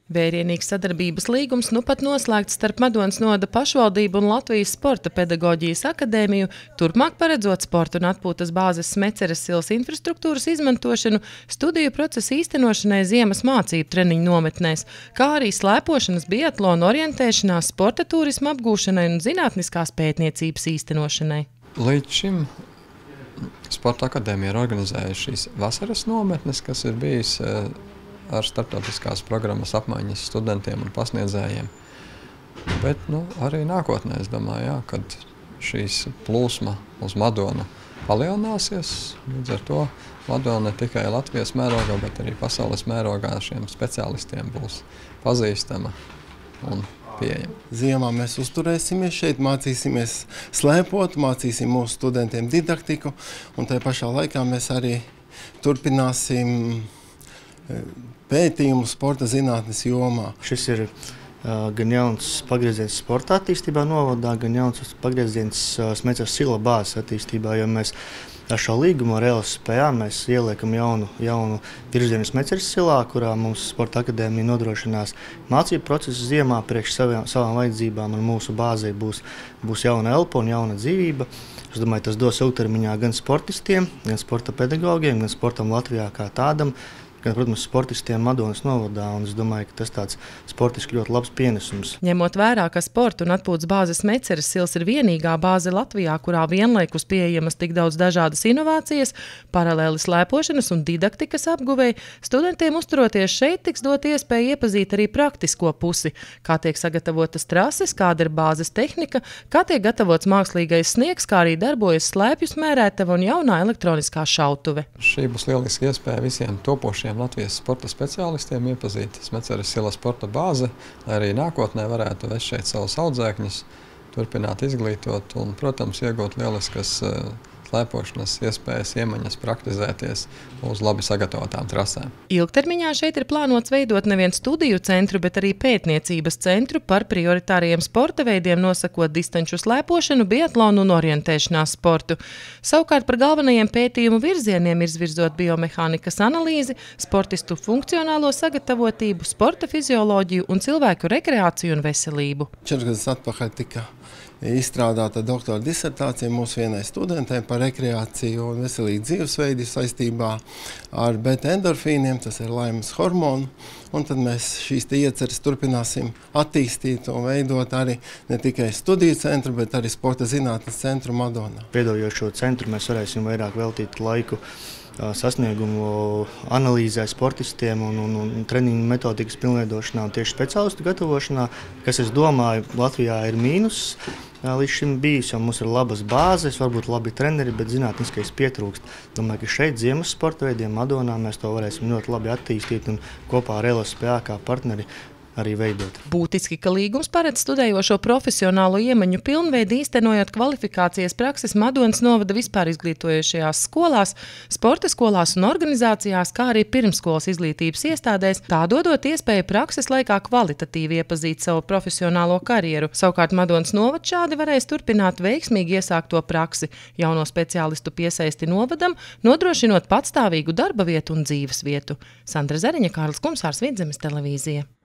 Vērienīgs sadarbības līgums nu pat noslēgts starp Madonas novada pašvaldību un Latvijas Sporta pedagoģijas akadēmiju, turpmāk paredzot sporta un atpūtas bāzes Smeceres ilas infrastruktūras izmantošanu studiju procesu īstenošanai ziemas mācību treniņu nometnēs, kā arī slēpošanas, biatlona orientēšanās, sporta turisma apgūšanai un zinātniskās pētniecības īstenošanai. Līdz šim Sporta akadēmija ir organizējusi šīs vasaras nometnes, kas ir bijis ar starptautiskās programmas apmaiņas studentiem un pasniedzējiem. Bet arī nākotnē, es domāju, kad šīs plūsma uz Madonu palielināsies, līdz ar to Madona ne tikai Latvijas mērogā, bet arī pasaules mērogā šiem speciālistiem būs pazīstama un pieejama. Ziemā mēs uzturēsimies šeit, mācīsimies slēpot, mācīsim mūsu studentiem didaktiku, un tajā pašā laikā mēs arī turpināsim pētījumu sporta zinātnes jomā. Šis ir gan jauns pagrieziens sporta attīstībā novadā, gan jauns pagrieziens Smeceres sila bāzes attīstībā, jo mēs ar šo līgumu ar LSPA mēs ieliekam jaunu virzienu Smeceres silā, kurā mums Sporta akadēmija nodrošinās mācību procesu ziemā priekš savām vajadzībām, un mūsu bāzē būs jauna elpa un jauna dzīvība. Es domāju, tas dos ilgtermiņā gan sportistiem, gan sporta pedagogiem, gan sportam Latvijā kā tādam, gan, protams, sportistiem Madonas novadā, un es domāju, ka tas tāds sportiski ļoti labs pienesums. Ņemot vērā, ka sporta un atpūtas bāze Smeceres ilas ir vienīgā bāze Latvijā, kurā vienlaikus pieejamas tik daudz dažādas inovācijas, paralēli slēpošanas un didaktikas apguvēji, studentiem uzturoties šeit tiks dot iespēja iepazīt arī praktisko pusi, kā tiek sagatavotas trases, kāda ir bāzes tehnika, kā tiek gatavots mākslīgais sniegs, kā arī darbojas slēpju smērētava un jaunā elektroniskā šautuve. Šī būs lieliski iespēja visiem topošiem Latvijas sporta speciālistiem iepazīt Smeceres ilas sporta bāzi, lai arī nākotnē varētu vest šeit savus audzēkņus, turpināt izglītot un, protams, iegūt lieliskas slēpošanas iespējas, iemaņas praktizēties uz labi sagatavotām trasēm. Ilgtermiņā šeit ir plānots veidot nevien studiju centru, bet arī pētniecības centru par prioritāriem sporta veidiem, nosakot distanču slēpošanu, biatlonu un orientēšanās sportu. Savukārt par galvenajiem pētījumu virzieniem izvirzot biomehānikas analīzi, sportistu funkcionālo sagatavotību, sporta fizioloģiju un cilvēku rekreāciju un veselību. 4 gadus atpakaļ tika izstrādāta doktora disertācija mūsu vienai studentei par rekreāciju un veselīgu dzīvesveidu saistībā ar beta-endorfīniem, tas ir laimes hormonu, un tad mēs šīs ieceres turpināsim attīstīt un veidot arī ne tikai studiju centru, bet arī sporta zinātnes centru Madonā. Veidojot šo centru, mēs varēsim vairāk veltīt laiku sasniegumu analīzē sportistiem un treniņu metodikas pilnveidošanā un tieši speciālistu gatavošanā, kas, es domāju, Latvijā ir mīnus līdz šim bijis, jo mums ir labas bāzes, varbūt labi treneri, bet zinātniskais pietrūkst. Domāju, ka šeit ziemas sporta veidiem Madonā mēs to varēsim ļoti labi attīstīt un kopā ar LSPA kā partneri arī veidot. Būtiski, ka līgums paredz studējošo profesionālo iemaņu pilnveidu īstenojot kvalifikācijas prakses Madonas novada vispār izglītojošajās skolās, sporta skolās un organizācijās, kā arī pirmskolas izglītības iestādēs, tā dodot iespēju prakses laikā kvalitatīvi iepazīt savu profesionālo karjeru. Savukārt Madonas novads šādi varēs turpināt veiksmīgi iesākto praksi, jauno speciālistu piesaisti novadam, nodrošinot patstāvīgu darba vietu un dzīves vietu. Sandra Zariņa, Kārlis Kumsārs, Vidzemes televīzija.